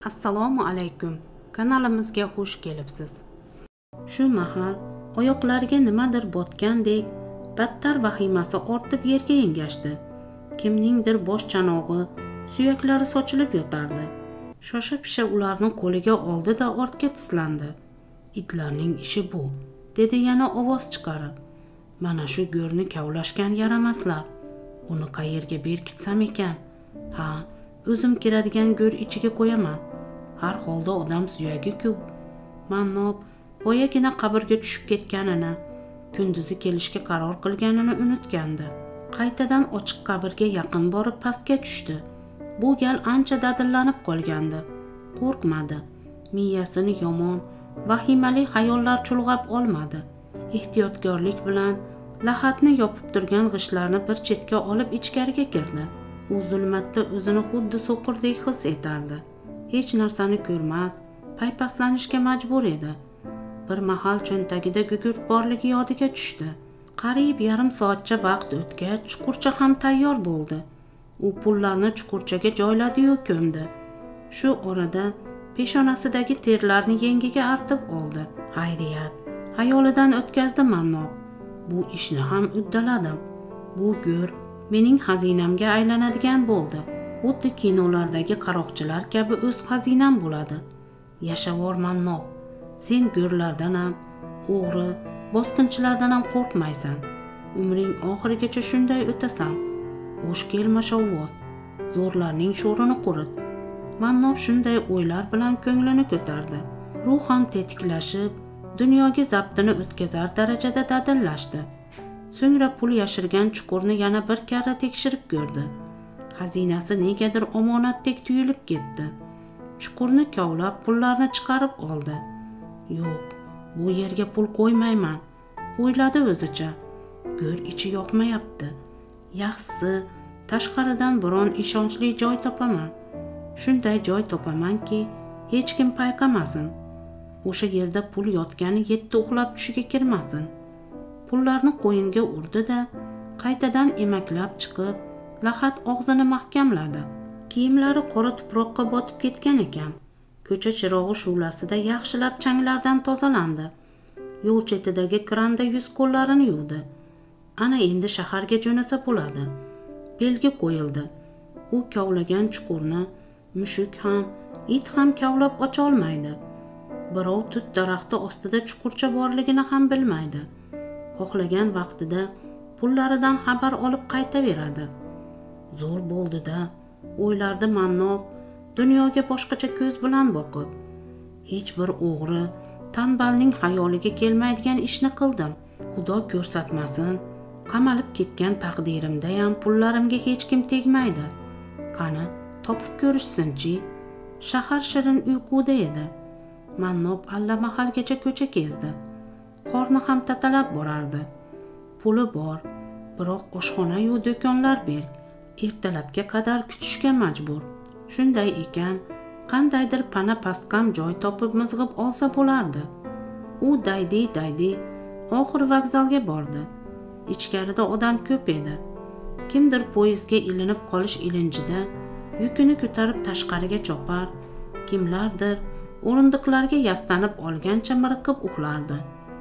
Assalomu alaykum. Kanalimizga xush kelibsiz. Shu mahal oyoqlariga nimadir botgandek battar vahimasi ortib yerga engashdi. Kimningdir bosh chanog'i, suyaklari sochilib yotardi. Shosha-pisha ularni qo'liga oldi da ortga tislandi. Itlarning ishi bu, dedi yana ovoz chiqarib. Mana shu go'rni kavlashgan yaramaslar. Buni qayerga berkitsam ekan? Ha, o'zim kiradigan go'r ichiga qo'yaman. Har holda odam suyagi-ku. Mannob boyagina qabrga tushib ketganini, kunduzi kelishga qaror qilganini unutgandi. Qaytadan ochiq qabrga yaqin borib pastga tushdi. Bu gal ancha dadillanib qolgandi. Qo'rqmadi. Miyasini yomon, vahimali xayollar chulg'ab olmadi. Ehtiyotkorlik bilan lahatni yopib turgan g'ishlarni bir chetga olib ichkariga kirdi. U zulmatda o'zini xuddi so'qirdek his etardi. Hech narsani ko'rmas, paypaslanishga majbur edi. Bir mahal cho'ntagida gugurt borligi yodiga tushdi. Qariyb yarim soatcha vaqt o'tgach, chuqurcha ham tayyor bo'ldi. U pullarni chuqurchaga joyladi-yu ko'mdi. Shu orada peshonasidagi terlarni yengiga artib oldi. Hayriyat, xayolidan o'tkazdi Mannob. Bu ishni ham uddaladim. Bu go'r mening xazinamga aylanadigan bo'ldi. Xuddi kinolardagi qaroqchilar kabi o'z xazinam bo'ladi. Yashavor Mannob, sen go'rlardan ham, o'g'ri, bosqinchilardan ham qo'rqmaysan. Umring oxirigacha shunday o'tasan. Bo'sh kelma shovvoz, zo'rlarning sho'rini qurit. Mannob shunday o'ylar bilan ko'nglini ko'tardi. Ruhan tetiklashib, dunyoga zabtini o'tkazar darajada dadillashdi. So'ngra pul yashirgan chuqurni yana bir karra tekshirib ko'rdi. Xazinasi negadir omonatdek tuyulib ketdi. Chuqurni kovlab pullarni chiqarib oldi. Yo'q, bu yerga pul qo'ymayman, o'yladi o'zicha. Go'r ichi yoqmayapti. Yaxshisi, tashqaridan biron ishonchli joy topaman. Shunday joy topamanki, hech kim payqamasin. O'sha yerda pul yotgani yetti uxlab tushiga kirmasin. Pullarni qo'yinga urdi-da, qaytadan emaklab chiqib, lahat og'zini mahkamladi. Kiyimlari qora tuproqqa botib ketgan ekan. Ko'cha chirog'i shu'lasida yaxshilab changlardan tozalandi. Yo'l chetidagi kranda yuz-qo'llarini yuvdi. Ana endi shaharga jo'nasa bo'ladi. Belgi qo'yildi. U kovlagan chuqurni mushuk ham, it ham kovlab ocha olmaydi. Birov tut daraxti ostida chuqurcha borligini ham bilmaydi. Xohlagan vaqtida pullaridan xabar olib qaytaveradi. Zo'r bo'ldi-da, o'ylardi Mannob, dunyoga boshqacha ko'z bilan boqib. Hech bir o'g'ri, tanbalning xayoliga kelmaydigan ishni qildim. Xudo ko'rsatmasin, qamalib ketgan taqdirimda ham pullarimga hech kim tegmaydi. Qani, topib ko'rishsin-chi. Shahar shirin uyquda edi. Mannob allamahalgacha ko'cha kezdi. Qorni ham tatalab borardi. Puli bor, biroq oshxona-yu do'konlar berk. Ertalabga qadar kutishga majbur. Shunday ekan, qandaydir pana pastkam joy topib mizg'ib olsa bo'lardi. U daydi, oxir vokzalga bordi. Ichkarida odam ko'p edi. Kimdir poyezdga ilinib qolish ilinjida yukini ko'tarib tashqariga chopar, kimlardir o'rindiqlarga yastanib olgancha miriqib uxlardi.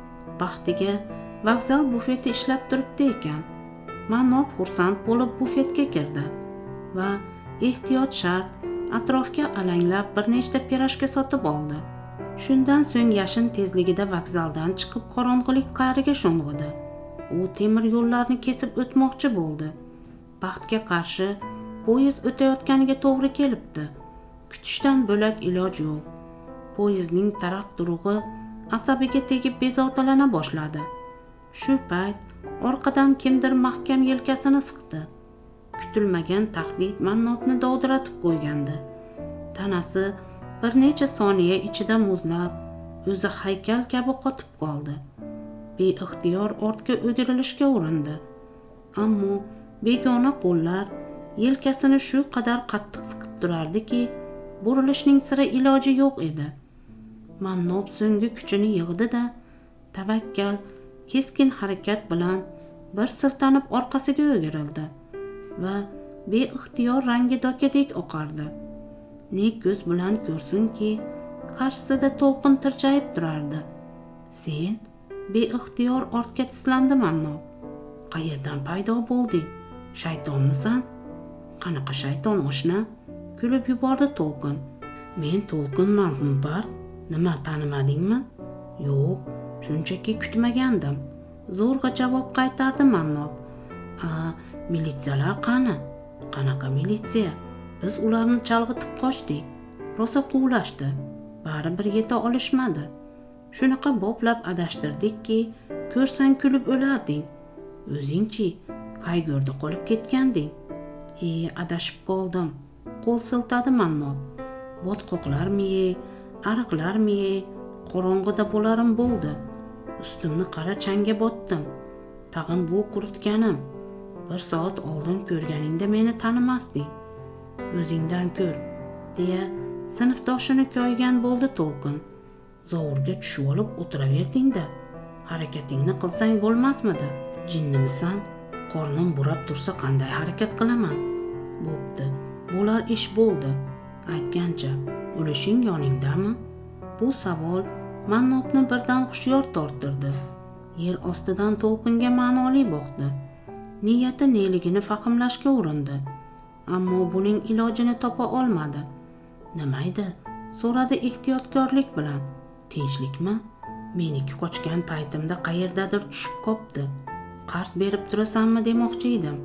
Baxtiga vokzal bufeti ishlab turibdi ekan. Mannob xursand bo'lib bufetga kirdi va ehtiyot shart atrofga alanglab bir nechta pirojka sotib oldi. Shundan so'ng yashin tezligida vokzaldan chiqib qorong'ilik qa'riga sho'ng'idi. U temir yo'llarni kesib o'tmoqchi bo'ldi. Baxtga qarshi poyezd o'tayotganiga to'g'ri kelibdi. Kutishdan bo'lak iloj yo'q. Poyezdning taraq-turug'i asabiga tegib bezovtalana boshladi. Shu payt orqadan kimdir mahkam yelkasini siqdi. Kutilmagan tahdid Mannobni dovdiratib qo'ygandi. Tanasi bir necha soniya ichida muzlab, o'zi haykal kabi qotib qoldi. Beixtiyor ortga o'girilishga urindi. Ammo begona qo'llar yelkasini shu qadar qattiq siqib turardiki, burilishning sira iloji yo'q edi. Mannob so'nggi kuchini yig'di-da, tavakkal, keskin harakat bilan bir siltanib orqasiga o'girildi va beixtiyor rangi dokadek oqardi. ne ko'z bilan ko'rsinki, qarshisida To'lqin tirjayib turardi. Sen beixtiyor ortga tislandi Mannob. Qayerdan paydo bo'lding? Shaytonmisan? Qanaqa shayton oshna? Kulib yubordi To'lqin. Men To'lqinman Humpar. Nima, tanimadingmi? Yo'q, shunchaki kutmagandim. Zo'rg'a javob qaytardi Mannob. Militsiyalar qani? Qanaqa militsiya? Biz ularni chalg'itib qochdik. Rosa quvlashdi. Baribir yeta olishmadi. Shunaqa boplab adashtirdikki, ko'rsang kulib o'larding. O'zingchi qayg'urda qolib ketganding. Adashib qoldim. Qo'l siltadi Mannob. Botqoqlarmi-ye, ariqlarmi-ye, qorong'ida bo'larim bo'ldi. Ustimni qara changga botdim. Tag'in bu quritganim. 1 soat oldin ko'rganingda meni tanimasding. O'zingdan ko'r, deya sinfdoshini ko'ygan bo'ldi To'lqin. Zovurga tushib olib o'tiraverding-da. Harakatingni qilsang bo'lmasmidi? Jinnimisan? Qornim burab tursa qanday harakat qilaman? Bo'pti, bo'lar ish bo'ldi. Aytgancha, o'lishing yoningdami? Bu savol Mannobni birdan hushyor torttirdi. Yer ostidan To'lqinga ma'noli boqdi. Niyati neligini fahmlashga urindi. Ammo buning ilojini topa olmadi. Nima edi? So'radi ehtiyotkorlik bilan. Tinchlikmi? Meniki qochgan paytimda qayerdadir tushib qopti. Qarz berib turasanmi demoqchi edim.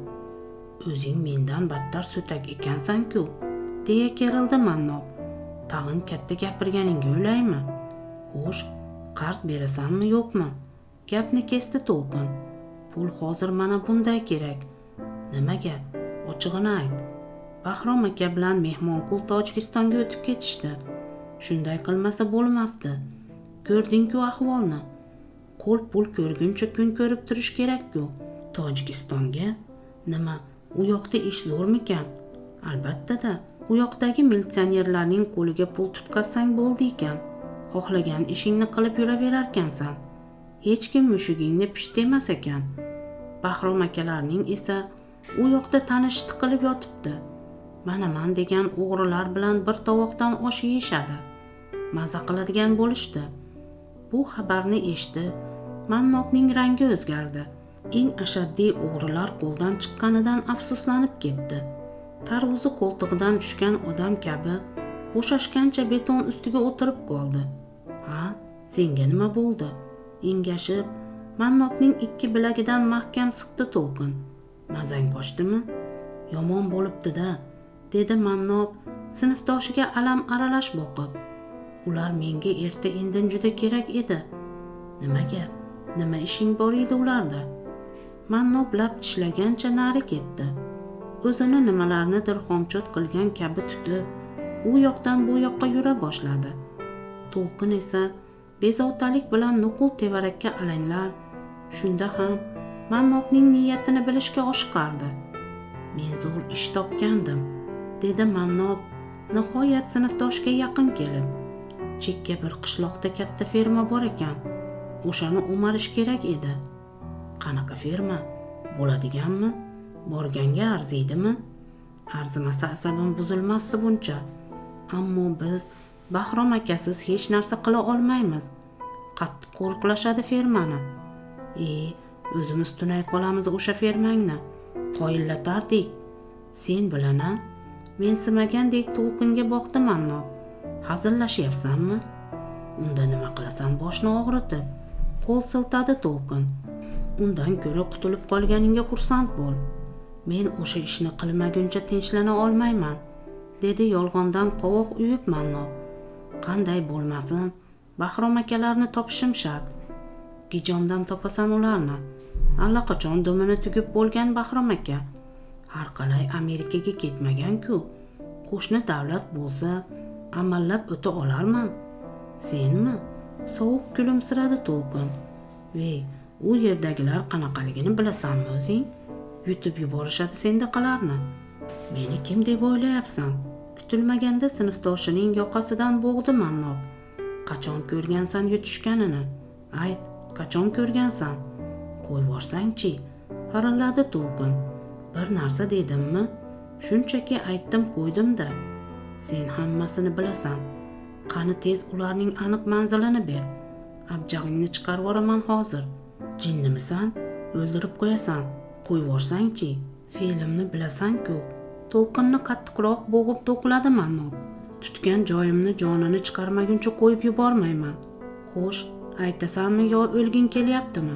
O'zing mendan battar so'tak ekansan-ku, deya kerildi Mannob. Tag'in katta gapirganingga o'ylaymi? Xo'sh, qarz berasanmi yo'qmi? Gapni kesdi To'lqin. Pul hozir mana bunday kerak. Nimaga? Ochig'ini ayt. Bahrom aka bilan mehmonqul Tojikistonga o'tib ketishdi. Shunday qilmasa bo'lmasdi. Ko'rding-ku ahvolni. Qo'l pul ko'rguncha kun ko'rib turish kerak-ku. Tojikistonga? Nima, u yoqda ish zo'rmikan? Albatta-da, u yoqdagi militsionerlarning qo'liga pul tutqazsang bo'ldi ekan. Xohlagan ishingni qilib yuraverarkansan. Hech kim mushugingni pisht demas ekan. Bahrom akalarning esa u yoqda tanish tiqilib yotibdi. Manaman degan o'g'rilar bilan bir tovoqdan osh yeyishadi. Maza qiladigan bo'lishdi. Bu xabarni eshitib, Mannobning rangi o'zgardi. Eng ashaddiy o'g'rilar qo'ldan chiqqanidan afsuslanib ketdi. Tarvuzi qo'ltig'idan tushgan odam kabi bo'shashgancha beton ustiga o'tirib qoldi. Ha, senga nima bo'ldi? Engashib, Mannobning 2 bilagidan mahkam siqdi To'lqin. Mazang qochdimi? Yomon bo'libdi-da, dedi Mannob sinfdoshiga alam aralash boqib. Ular menga erta-indin juda kerak edi. Nimaga? Nima ishing bor edi ularda? Mannob lab tishlagancha nari ketdi. O'zini nimalarnidir xomchot qilgan kabi tutib, u yoqdan bu yoqqa yura boshladi. To'lqin esa bezovtalik bilan nuqul tevarakka alanglar. Shunda ham Mannobning niyatini bilishga oshiqardi. Men zo'r ish topgandim, dedi Mannob nihoyat sinfdoshiga yaqin kelib. Chekka bir qishloqda katta ferma bor ekan. O'shani o'marish kerak edi. Qanaqa ferma? Bo'ladiganmi? Borganga arziydimi? Arzimasa asabim buzilmasdi buncha. Ammo biz Bahrom akasiz hech narsa qila olmaymiz. Qattiq qo'riqlashadi fermani. O'zimiz tunay qolamiz o'sha fermangni. Qoyillatardik. Sen bilan-a? Men simagandek To'lqinga boqdi Mannob. Hazillashyapsanmi? Unda nima qilasan boshni og'ritib? Qo'l siltadi To'lqin. Undan ko'ra qutulib qolganingga xursand bo'l. Men o'sha ishni qilmaguncha tinchlana olmayman, dedi yolg'ondan qovoq uyib Mannob. Qanday bo'lmasin, Bahrom akalarni topishim shart. Gijomdan topasan ularni. Allaqachon dumini tugib bo'lgan Bahrom aka. Har qalay Amerikaga ketmagan-ku. Qo'shni davlat bo'lsa, amallab o'ta olarman. Senmi? Sovuq kulimsiradi To'lqin. U yerdagilar qanaqaligini bilasanmi o'zing? Yutib yuborishadi sendaqalarni. Meni kim deb o'ylayapsan? Kutilmaganda sinfdoshining yoqasidan bo'g'di Mannob. Qachon ko'rgansan yutishganini? Ayt, qachon ko'rgansan? Qo'yvorsang-chi, harilladi To'lqin. Bir narsa dedimmi? Shunchaki aytdim qo'ydim-da. Sen hammasini bilasan. Qani tez ularning aniq manzilini ber. Abjag'ingni chiqarib yuboraman hozir. Jinnimisan? O'ldirib qo'yasan. Qo'yvorsang-chi. Fe'limni bilasan-ku. To'lqinni qattiqroq bo'g'ib to'qiladi Mannob. Tutgan joyimni jonini chiqarmaguncha qo'yib yubormayman. Xo'sh, aytasanmi yo o'lging kelyaptimi?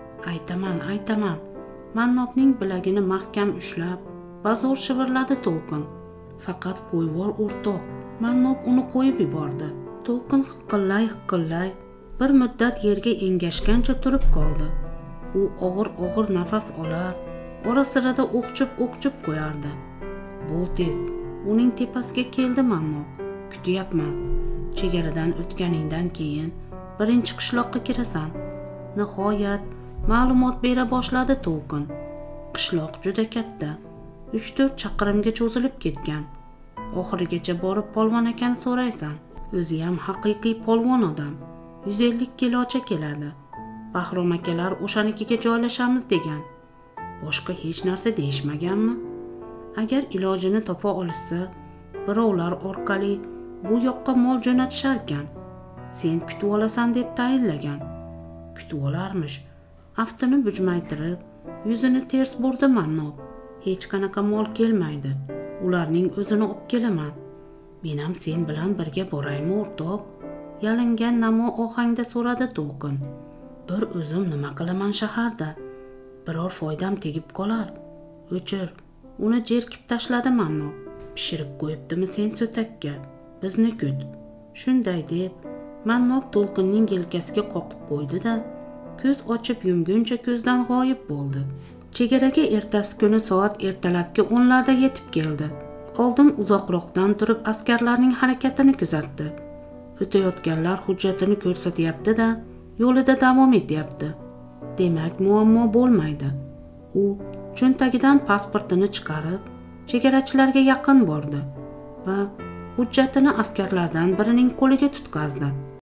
Aytaman. Mannobning bilagini mahkam ushlab, bazo'r shivirladi To'lqin. Faqat qo'yvor o'rtoq. Mannob uni qo'yib yubordi. To'lqin hiqillay bir muddat yerga engashgancha turib qoldi. U og'ir nafas olar, ora-sirada o'qchib qo'yardi. Bo'l tez, uning tepasiga keldi Mannob. Kutyapman. Chegaradan o'tganingdan keyin birinchi qishloqqa kirasan. Nihoyat ma'lumot bera boshladi To'lqin. Qishloq juda katta, 3-4 chaqirimga cho'zilib ketgan. Oxirigacha borib polvon akani so'raysan. O'zi ham haqiqiy polvon odam. 150 kilocha keladi. Bahrom akalar o'shanikiga joylashamiz degan. Boshqa hech narsa deyishmaganmi? Agar ilojini topa olsa, birovlar orqali bu yoqqa mol jo'natisharkan. Sen kutib olasan deb tayinlagan. Kutib olarmish. Aftini bujmaytirib, yuzini ters burdi Mannob. Hech qanaqa mol kelmaydi. Ularning o'zini olib kelaman. Men ham sen bilan birga boraymi, o'rtoq? Yalingan namo ohangda so'radi To'lqin. Bir o'zim nima qilaman shaharda? Biror foydam tegib qolar. O'chir. Uni jerkib tashladi Mannob. Pishirib qo'yibdimi sen so'takka? Bizni kut. Shunday deb Mannob To'lqinning yelkasiga qoqib qo'ydi-da, ko'z ochib yumguncha ko'zdan g'oyib bo'ldi. Chegaraga ertasi kuni soat ertalabki 10larda yetib keldi. Oldin uzoqroqdan turib askarlarning harakatini kuzatdi. O'tayotganlar hujjatini ko'rsatyapti-da, yo'lida davom etyapti. Demak, muammo bo'lmaydi. U cho'ntagidan pasportini chiqarib, chegarachilarga yaqin bordi va hujjatini askarlardan birining qo'liga tutqazdi.